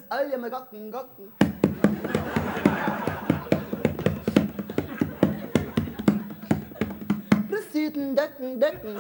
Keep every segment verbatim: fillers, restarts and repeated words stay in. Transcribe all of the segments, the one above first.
Uilje met gakken, gakken. Precies, dekken, dekken.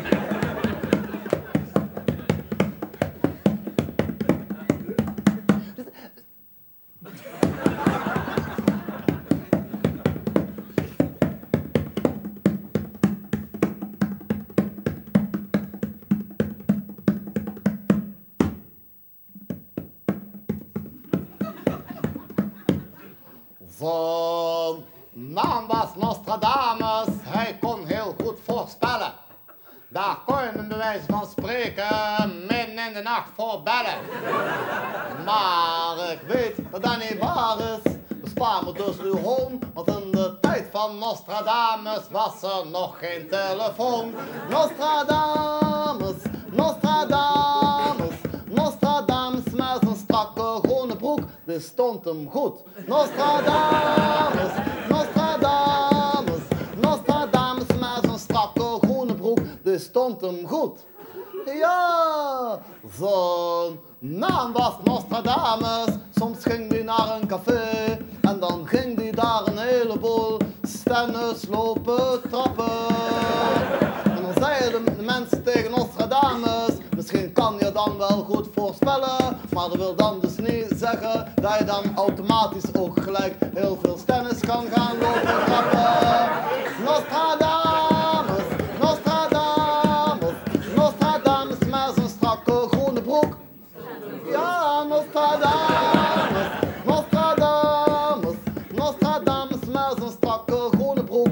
Zijn naam was Nostradamus, hij kon heel goed voorspellen. Daar kon je hem bij wijze van spreken midden in de nacht voor bellen. Maar ik weet dat dat niet waar is, bespaar me dus uw hoon, want in de tijd van Nostradamus was er nog geen telefoon. Nostradamus, Nostradamus, Nostradamus met zijn strakke groene broek, dit stond hem goed. Nostradamus, Nostradamus, Nostradamus met zijn strakke groene broek, dit stond hem goed. Ja, zijn naam was Nostradamus, soms ging hij naar een café en dan ging hij daar een heleboel stennis lopen trappen. En dan zeiden de mensen tegen Nostradamus, misschien kan je dan wel goed voorspellen, maar dat wil dan dus niet zeggen dat je dan automatisch ook gelijk heel veel stennis kan gaan lopen trappen. Nostradamus, Nostradamus, Nostradamus met zijn strakke groene broek. Ja, Nostradamus, Nostradamus, Nostradamus met zijn strakke groene broek.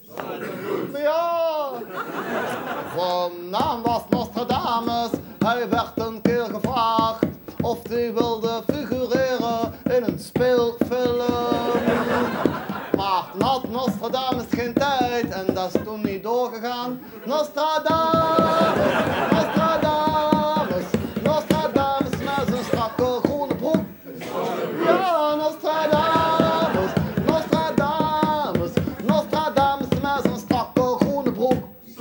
Ja, zijn naam was Nostradamus, hij werd een keer gevraagd of hij wilde figureren in een speelfilm. Maar toen had Nostradamus geen tijd en dat is toen niet doorgegaan. Nostradamus, Nostradamus, Nostradamus met zijn strakke groene broek. Ja, Nostradamus, Nostradamus, Nostradamus met zijn strakke groene broek.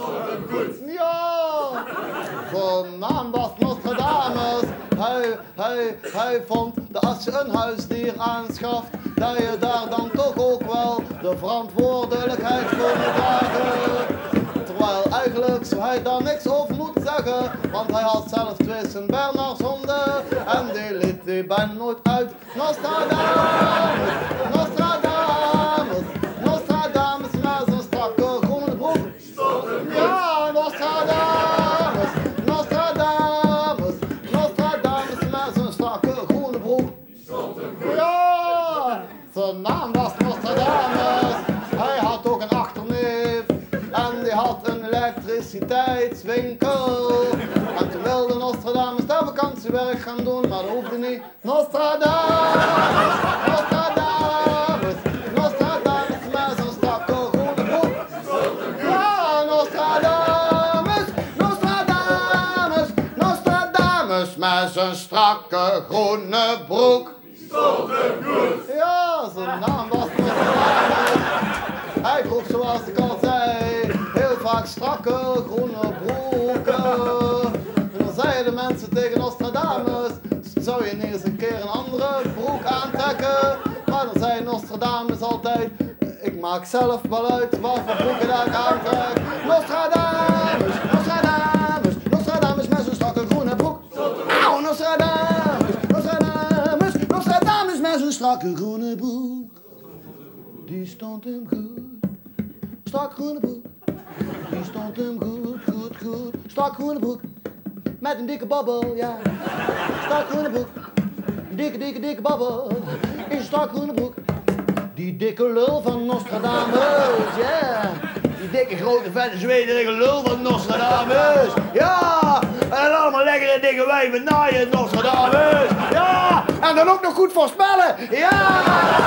Ja, zijn naam was Nostradamus. Hij, hij, hij vond dat als je een huisdier aanschaft, dat je daar dan toch ook wel de verantwoordelijkheid voor moet dragen. Terwijl eigenlijk zou hij daar niks over moeten zeggen, want hij had zelf twee Sint-Bernardshonden en die liet hij bijna nooit uit. Nostradamus, Nostradamus, Nostradamus met zijn strakke groene broek. Ja, Nostradamus, Nostradamus, Nostradamus met zijn strakke groene broek. Ja, zijn naam was Nostradamus, hij had ook een achterneef en die had een elektriciteitswinkel. En toen wilde Nostradamus daar vakantiewerk gaan doen, maar dat hoefde niet. Nostradamus, Nostradamus, Nostradamus met zijn strakke groene broek. Ja, Nostradamus, Nostradamus, Nostradamus met zijn strakke groene broek. Ja, zijn naam was Nostradamus. Hij droeg, zoals ik al zei, heel vaak strakke groene broeken. En dan zeiden mensen tegen Nostradamus, zou je niet eens een keer een andere broek aantrekken? Maar dan zei Nostradamus altijd, ik maak zelf wel uit wat voor broeken dat ik aantrek. Nostradamus, Nostradamus, Nostradamus met zijn strakke groene broek. Auw, Nostradamus, Nostradamus, Nostradamus met zijn strakke groene broek. Die stond hem goed. Strak groene broek, die stond hem goed, goed, goed. Strak groene broek, met een dikke babbel, ja. Strak groene broek, dikke, dikke, dikke babbel. In een strak groene broek, die dikke lul van Nostradamus, ja. Yeah. Die dikke, grote, vette, zwederige lul van Nostradamus, ja. En allemaal lekkere, dikke wijven naaien Nostradamus, ja. En dan ook nog goed voorspellen, ja.